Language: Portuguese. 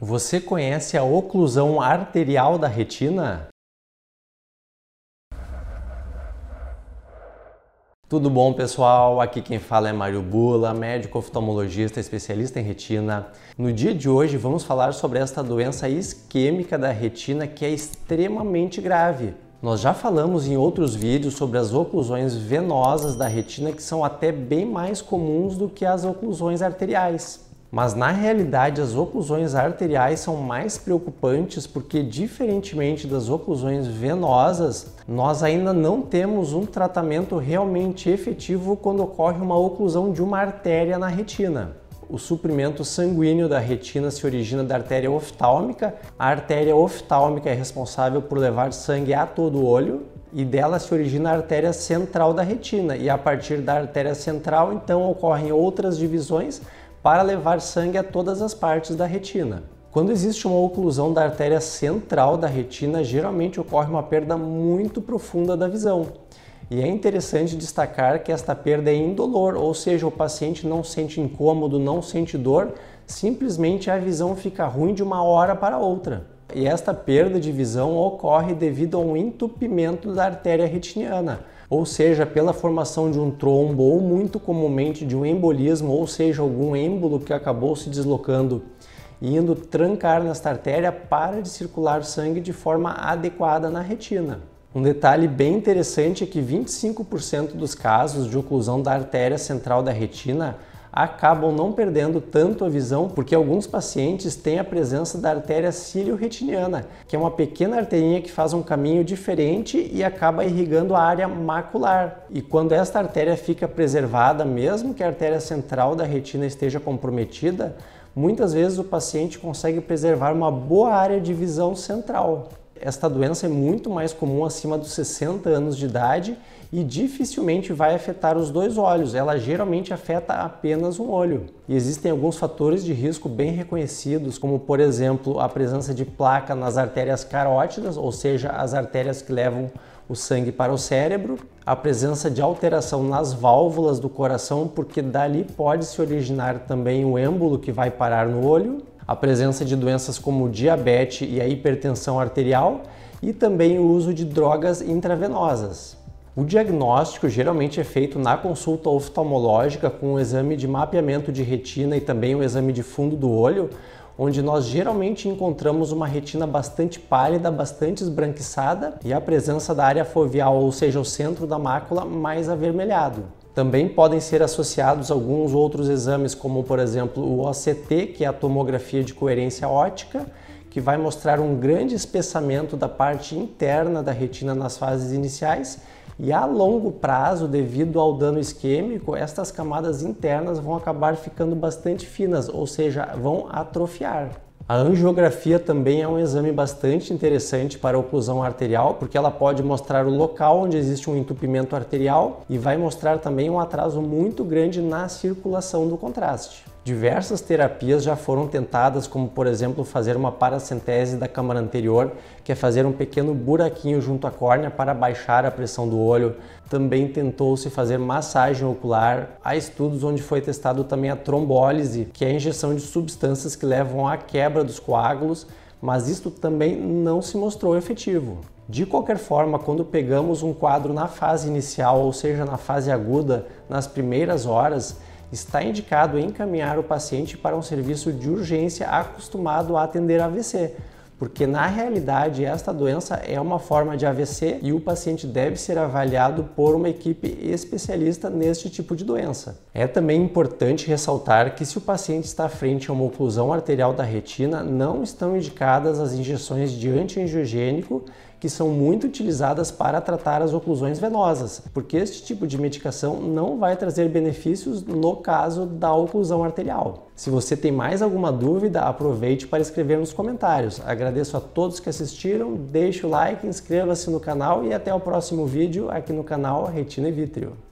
Você conhece a oclusão arterial da retina? Tudo bom, pessoal? Aqui quem fala é Mário Bula, médico oftalmologista, especialista em retina. No dia de hoje vamos falar sobre esta doença isquêmica da retina que é extremamente grave. Nós já falamos em outros vídeos sobre as oclusões venosas da retina que são até bem mais comuns do que as oclusões arteriais. Mas na realidade as oclusões arteriais são mais preocupantes porque, diferentemente das oclusões venosas, nós ainda não temos um tratamento realmente efetivo quando ocorre uma oclusão de uma artéria na retina. O suprimento sanguíneo da retina se origina da artéria oftálmica. A artéria oftálmica é responsável por levar sangue a todo o olho e dela se origina a artéria central da retina. E a partir da artéria central, então, ocorrem outras divisões para levar sangue a todas as partes da retina. Quando existe uma oclusão da artéria central da retina, geralmente ocorre uma perda muito profunda da visão. E é interessante destacar que esta perda é indolor, ou seja, o paciente não sente incômodo, não sente dor, simplesmente a visão fica ruim de uma hora para outra. E esta perda de visão ocorre devido a um entupimento da artéria retiniana, ou seja, pela formação de um trombo ou muito comumente de um embolismo, ou seja, algum êmbolo que acabou se deslocando e indo trancar nesta artéria para de circular sangue de forma adequada na retina. Um detalhe bem interessante é que 25% dos casos de oclusão da artéria central da retina acabam não perdendo tanto a visão porque alguns pacientes têm a presença da artéria cílio-retiniana, que é uma pequena arterinha que faz um caminho diferente e acaba irrigando a área macular. E quando esta artéria fica preservada, mesmo que a artéria central da retina esteja comprometida, muitas vezes o paciente consegue preservar uma boa área de visão central. Esta doença é muito mais comum acima dos 60 anos de idade e dificilmente vai afetar os dois olhos, ela geralmente afeta apenas um olho. E existem alguns fatores de risco bem reconhecidos, como por exemplo a presença de placa nas artérias carótidas, ou seja, as artérias que levam o sangue para o cérebro, a presença de alteração nas válvulas do coração, porque dali pode se originar também o êmbolo que vai parar no olho, a presença de doenças como diabetes e a hipertensão arterial e também o uso de drogas intravenosas. O diagnóstico geralmente é feito na consulta oftalmológica com o exame de mapeamento de retina e também o exame de fundo do olho, onde nós geralmente encontramos uma retina bastante pálida, bastante esbranquiçada e a presença da área foveal, ou seja, o centro da mácula, mais avermelhado. Também podem ser associados alguns outros exames, como por exemplo o OCT, que é a tomografia de coerência óptica, que vai mostrar um grande espessamento da parte interna da retina nas fases iniciais, e a longo prazo, devido ao dano isquêmico, estas camadas internas vão acabar ficando bastante finas, ou seja, vão atrofiar. A angiografia também é um exame bastante interessante para a oclusão arterial, porque ela pode mostrar o local onde existe um entupimento arterial e vai mostrar também um atraso muito grande na circulação do contraste. Diversas terapias já foram tentadas, como por exemplo fazer uma paracentese da câmara anterior, que é fazer um pequeno buraquinho junto à córnea para baixar a pressão do olho. Também tentou-se fazer massagem ocular. Há estudos onde foi testado também a trombólise, que é a injeção de substâncias que levam à quebra dos coágulos, mas isto também não se mostrou efetivo. De qualquer forma, quando pegamos um quadro na fase inicial, ou seja, na fase aguda, nas primeiras horas, está indicado encaminhar o paciente para um serviço de urgência acostumado a atender AVC, porque na realidade esta doença é uma forma de AVC e o paciente deve ser avaliado por uma equipe especialista neste tipo de doença. É também importante ressaltar que se o paciente está frente a uma oclusão arterial da retina, não estão indicadas as injeções de antiangiogênico, que são muito utilizadas para tratar as oclusões venosas, porque este tipo de medicação não vai trazer benefícios no caso da oclusão arterial. Se você tem mais alguma dúvida, aproveite para escrever nos comentários. Agradeço a todos que assistiram, deixe o like, inscreva-se no canal e até o próximo vídeo aqui no canal Retina e Vítreo.